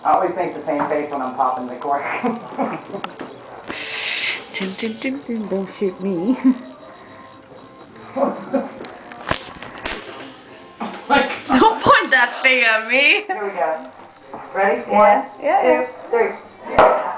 I always make the same face when I'm popping the cork. Dun, dun, dun, dun, don't shoot me. Don't point that thing at me. Here we go. Ready? Yeah. One, two, three.